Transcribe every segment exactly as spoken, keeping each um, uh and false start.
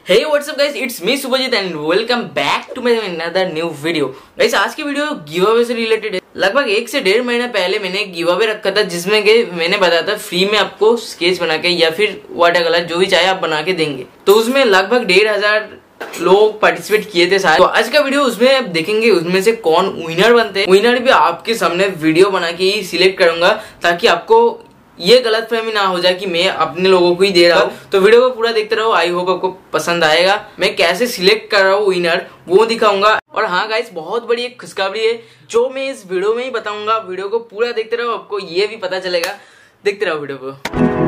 Hey what's up guys, it's me Subhajit and welcome back to my another new video। Guys आज की video giveaway से related है। लगभग एक से डेढ़ महीना पहले मैंने गिव अवे रखा था जिसमें कि मैंने बताया था फ्री में आपको स्केच बना के या फिर वाटर कलर जो भी चाहे आप बना के देंगे। तो उसमें लगभग डेढ़ हजार लोग पार्टिसिपेट किए थे शायद। तो आज का वीडियो उसमें आप देखेंगे उसमें से कौन विनर बनते हैं। विनर भी आपके सामने वीडियो बना के ही सिलेक्ट करूंगा ताकि आपको ये गलत फहमी ना हो जाए कि मैं अपने लोगों को ही दे रहा हूँ। तो वीडियो को पूरा देखते रहो, आई होप आपको पसंद आएगा। मैं कैसे सिलेक्ट कर रहा हूँ विनर वो दिखाऊंगा। और हाँ गाइस, बहुत बड़ी एक खुशखबरी है जो मैं इस वीडियो में ही बताऊंगा। वीडियो को पूरा देखते रहो, आपको ये भी पता चलेगा। देखते रहो वीडियो को।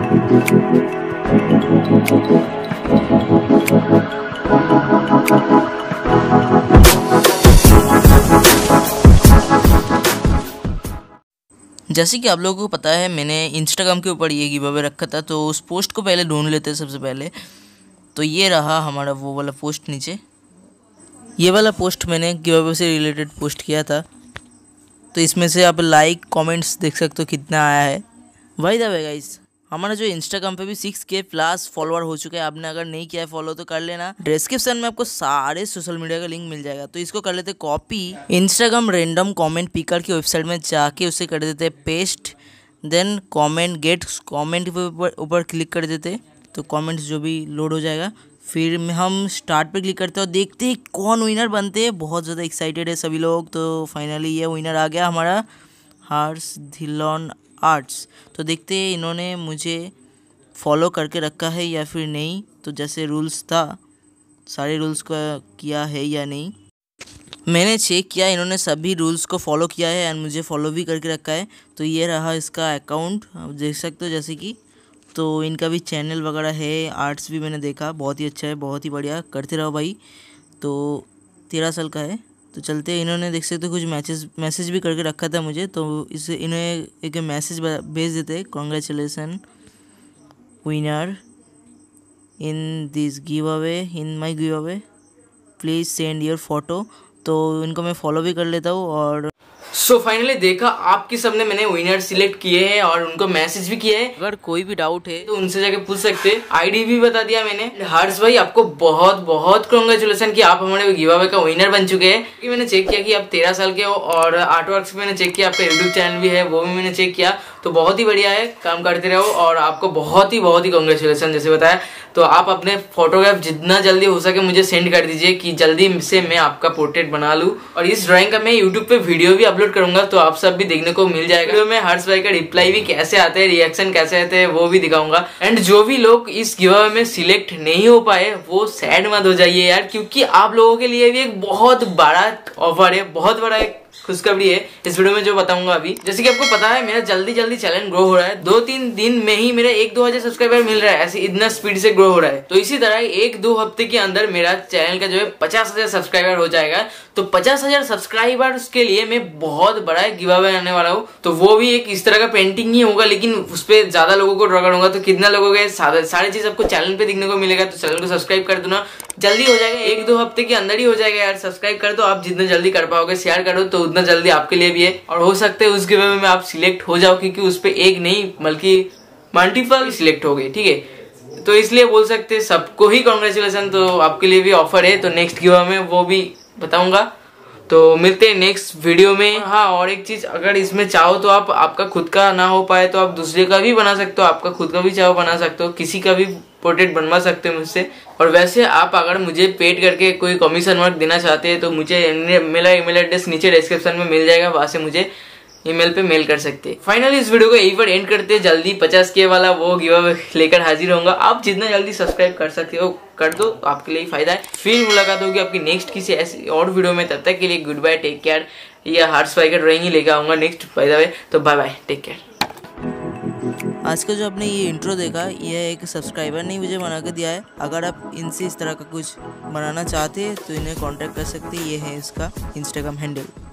जैसे कि आप लोगों को पता है मैंने इंस्टाग्राम के ऊपर ये गिव अवे रखा था, तो उस पोस्ट को पहले ढूंढ लेते हैं सबसे पहले। तो ये रहा हमारा वो वाला पोस्ट। नीचे ये वाला पोस्ट मैंने गिव अवे से रिलेटेड पोस्ट किया था। तो इसमें से आप लाइक कमेंट्स देख सकते हो कितना आया है। भाई द वे गाइस, हमारा जो इंस्टाग्राम पे भी सिक्स के प्लस फॉलोअर हो चुके हैं। आपने अगर नहीं किया है फॉलो तो कर लेना। डिस्क्रिप्शन में आपको सारे सोशल मीडिया का लिंक मिल जाएगा। तो इसको कर लेते copy, Instagram random comment picker की वेबसाइट में जाके उसे कर देते paste, then comment get comment के ऊपर क्लिक कर देते। तो कमेंट्स जो भी लोड हो जाएगा। फिर हम स्टार्ट पे क्लिक करते हैं और देखते हैं कौन विनर बनते हैं। बहुत ज़्यादा एक्साइटेड है सभी लोग। तो फाइनली ये विनर आ गया हमारा, हर्ष धिल्लन आर्ट्स। तो देखते हैं इन्होंने मुझे फॉलो करके रखा है या फिर नहीं। तो जैसे रूल्स था सारे रूल्स को किया है या नहीं मैंने चेक किया, इन्होंने सभी रूल्स को फॉलो किया है एंड मुझे फॉलो भी करके रखा है। तो ये रहा इसका अकाउंट, आप देख सकते हो जैसे कि। तो इनका भी चैनल वगैरह है, आर्ट्स भी मैंने देखा, बहुत ही अच्छा है, बहुत ही बढ़िया, करते रहो भाई। तो तेरह साल का है। तो चलते इन्होंने देख सकते हो कुछ मैसेज मैसेज भी करके रखा था मुझे। तो इसे इन्हें एक मैसेज भेज देते, congratulation winner in this giveaway in my giveaway, please send your photo. तो इनको मैं फॉलो भी कर लेता हूँ। और सो so, फाइनली देखा आपके सामने मैंने विनर सिलेक्ट किए हैं और उनको मैसेज भी किया है। अगर कोई भी डाउट है तो उनसे जाके पूछ सकते हैं। आईडी भी बता दिया मैंने। हर्ष भाई आपको बहुत बहुत कांग्रेचुलेसन कि आप हमारे गिव अवे का विनर बन चुके हैं। कि मैंने चेक किया कि आप तेरह साल के हो और आर्ट वर्क्स मैंने चेक किया, आपका यूट्यूब चैनल भी है वो भी मैंने चेक किया। तो बहुत ही बढ़िया है, काम करते रहो और आपको बहुत ही बहुत ही कांग्रेचुलेसन जैसे बताया। तो आप अपने फोटोग्राफ जितना जल्दी हो सके मुझे सेंड कर दीजिए कि जल्दी से मैं आपका पोर्ट्रेट बना लूं। और इस ड्राइंग का मैं यूट्यूब पे वीडियो भी अपलोड करूंगा तो आप सब भी देखने को मिल जाएगा। वीडियो में हर्ष भाई का रिप्लाई भी कैसे आते हैं, रिएक्शन कैसे आते हैं वो भी दिखाऊंगा। एंड जो भी लोग इस गिव अवे में सिलेक्ट नहीं हो पाए वो सैड मत हो जाइए यार, क्योंकि आप लोगों के लिए भी एक बहुत बड़ा ऑफर है, बहुत बड़ा एक खुशखबरी है इस वीडियो में जो बताऊंगा अभी। जैसे कि आपको पता है मेरा जल्दी जल्दी चैनल ग्रो हो रहा है। दो तीन दिन में ही मेरा एक दो हजार सब्सक्राइबर मिल रहा है, ऐसे इतना स्पीड से ग्रो हो रहा है। तो इसी तरह एक दो हफ्ते के अंदर मेरा चैनल का जो है पचास हजार सब्सक्राइबर हो जाएगा। तो पचास हजार सब्सक्राइबर्स के लिए मैं बहुत बड़ा गिव अवे आने वाला हूँ। तो वो भी एक इस तरह का पेंटिंग ही होगा, लेकिन उस पर ज्यादा लोगों को ड्रॉ करूंगा। तो कितना लोगों के सारे चीज आपको चैनल पे दिखने को मिलेगा। तो चैनल को सब्सक्राइब कर दो ना, जल्दी हो जाएगा, एक दो हफ्ते के अंदर ही हो जाएगा यार। सब्सक्राइब कर दो, आप जितना जल्दी कर पाओगे, शेयर करो तो उतना जल्दी आपके लिए भी है। और हो सकता है उस गिव अवे में आप सिलेक्ट हो जाओ, क्योंकि उस पर एक नहीं बल्कि मल्टीपल सिलेक्ट हो गए, ठीक है। तो इसलिए बोल सकते हैं सबको ही कांग्रेचुलेसन। तो आपके लिए भी ऑफर है। तो नेक्स्ट गिव अवे में वो भी बताऊंगा। तो मिलते हैं नेक्स्ट वीडियो में। हाँ, और एक चीज, अगर इसमें चाहो तो आप आपका खुद का ना हो पाए तो आप दूसरे का भी बना सकते हो। आपका खुद का भी चाहो बना सकते हो, किसी का भी पोर्ट्रेट बनवा सकते हो मुझसे। और वैसे आप अगर मुझे पेड करके कोई कमीशन वर्क देना चाहते हैं तो मुझे मेरा ईमेल एड्रेस नीचे डिस्क्रिप्शन में मिल जाएगा, वहां से मुझे ईमेल पे मेल कर सकते हैं। फाइनली इस वीडियो को यहीं पर एंड करते हैं। जल्दी पचास के वाला वो गिव अवे लेकर हाजिर होऊंगा। आप जितना जल्दी सब्सक्राइब कर सकते हो कर दो, तो आपके लिए फायदा है। फिर मुलाकात होगी आपकी नेक्स्ट किसी ऐसी और वीडियो में। तब तक के लिए गुड बाय, टेक केयर। ये हर्ष भाई का ड्राइंग ही लेकर आऊंगा नेक्स्ट, बाय द वे। तो बाय बाय, टेक केयर। आज का जो आपने ये इंट्रो देखा, ये एक सब्सक्राइबर ने मुझे बना के दिया है। अगर आप इनसे इस तरह का कुछ बनाना चाहते हैं तो इन्हें कांटेक्ट कर सकते हैं। ये है इसका इंस्टाग्राम हैंडल।